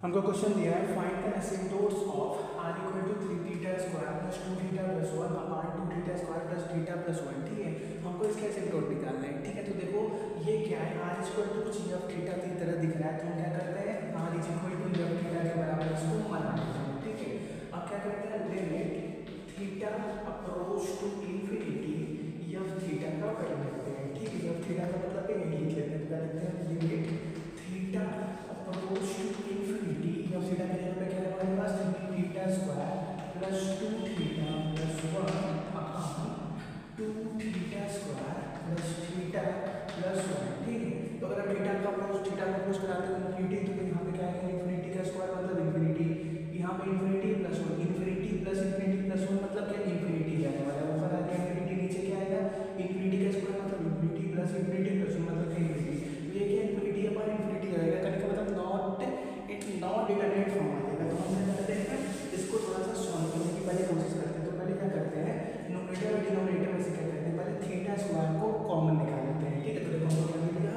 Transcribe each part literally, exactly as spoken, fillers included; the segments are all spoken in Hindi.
हमको क्वेश्चन दिया है find the asymptotes of r equal to three theta square plus two theta plus one upon two theta square plus theta plus one. ठीक है, हमको इसका एसिम्पटोट निकालना है। ठीक है, तो देखो ये क्या है, आर इक्वल टू कुछ एफ थीटा की तरह दिख रहा है, तो हम क्या करते हैं r equal to f theta के बराबर इसको मान लेते हैं। ठीक है, अब क्या करते हैं limit theta approach to infinity f theta का वैल्यू लेते हैं। ठीक है, एफ थीटा का मतलब ये लिख लेते हैं, क्या लिखते हैं limit theta approach to infinity f theta के जगह पे क्या है हमारे पास three theta square plus two theta plus one upon two theta square plus theta plus one. ठीक है, तो अगर हम थीटा का अप्रोच थीटा का अप्रोच कराते हैं इन्फिनिटी, तो यहाँ पे क्या है इन्फिनिटी का स्क्वायर मतलब इन्फिनिटी, यहाँ पे infinity plus one, infinity plus infinity plus one मतलब क्या इन्फिनिटी जाने वाला है, ऊपर आके इन्फिनिटी नीचे क्या आएगा इन्फिनिटी का स्क्वायर मतलब infinity plus infinity plus one मतलब इन्फिनिटी। तो ये क्या इन्फिनिटी अपन इन्फिनिटी आएगा करने का मतलब not it not determinate form आ जाएगा। तो हम क्या करते हैं इसको थोड़ा सा सॉल्व करने की पहले कोशिश करते हैं। तो पहले क्या करते हैं न्यूमरेटर और डिनोमिनेटर में से क्या करते हैं पहले थीटा स्क्वायर को कॉमन निकाल लेते हैं। ठीक है, तो देखो हमको क्या मिलेगा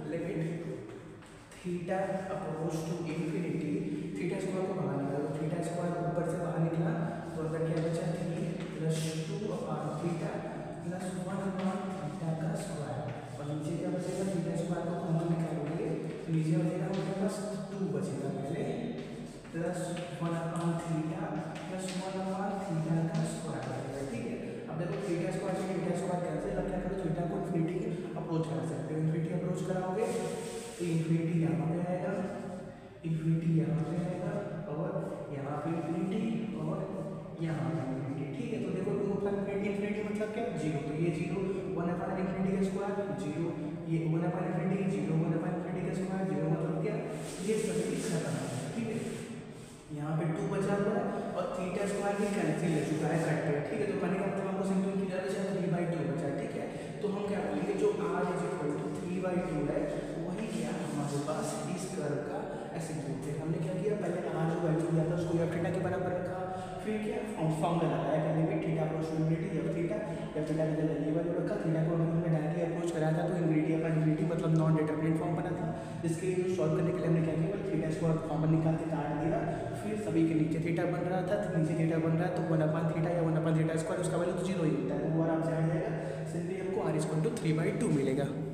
limit theta approach to infinity, theta square को बाहर निकालो, थीटा स्क्वायर ऊपर से बाहर निकला तो अंदर क्या बचा three plus two upon theta plus one upon theta का स्क्वायर, और नीचे क्या बचेगा थीटा स्क्वायर को कॉमन निकालोगे तो नीचे बचेगा हमारे पास टू बचेगा पहले plus one upon theta plus one upon theta का स्क्वायर बचेगा। ठीक है, अब देखो थीटा स्क्वायर से थीटा स्क्वायर कैंसिल, अब क्या करो थीटा को इन्फिनिटी अप्रोच कर सकते हो, इन्फिनिटी अप्रोच कराओगे तो इन्फिनिटी यहाँ पे आएगा, इन्फिनिटी यहाँ पे आएगा और यहाँ पे इन्फिनिटी और यहाँ पे इन्फिनिटी। ठीक है, तो देखो टू अपॉन इन्फिनिटी, इन्फिनिटी मतलब क्या जीरो, तो ये जीरो, वन अपॉन इन्फिनिटी का स्क्वायर जीरो, ये one upon infinity zero, one upon infinity का स्क्वायर जीरो मतलब क्या ये सभी खत्म है। ठीक है, यहाँ पे टू बचा हुआ है और थीटा स्क्वायर भी कैंसिल हो चुका है कट पे। ठीक है, तो कहने का मतलब हमको सिंपल थीटा बचा थ्री बाई टू बचा। ठीक है, तो हम क्या बोलेंगे जो r is equal to three by two है वही क्या हमारे पास इस कर्व का एसिम्पटोट है। हमने क्या किया पहले आर जो वैल्यू दिया था उसको एफ थीटा के बराबर रखा, फिर क्या फॉर्मूला लगाया पहले भी theta approach to infinity f theta, f theta के जगह ये वैल्यू रखा, थीटा को हमने डायरेक्टली अप्रोच कराया था तो इन्फिनिटी अपॉन इन्फिनिटी मतलब नॉन डिटरमिनेट फॉर्म बना था, जिसके लिए सॉल्व करने के लिए हमने क्या किया थीटा स्क्वायर फॉर्मूला निकाल के काट दिया, फिर सभी के नीचे थीटा बन रहा था तो नीचे थीटा बन रहा है तो वन अपॉन थीटा या वन अपॉन थीटा स्क्वायर उसका वैल्यू तो जीरो ही होता है, वो आराम से आ जाएगा, सिंपली हमको r equal to three by two मिलेगा।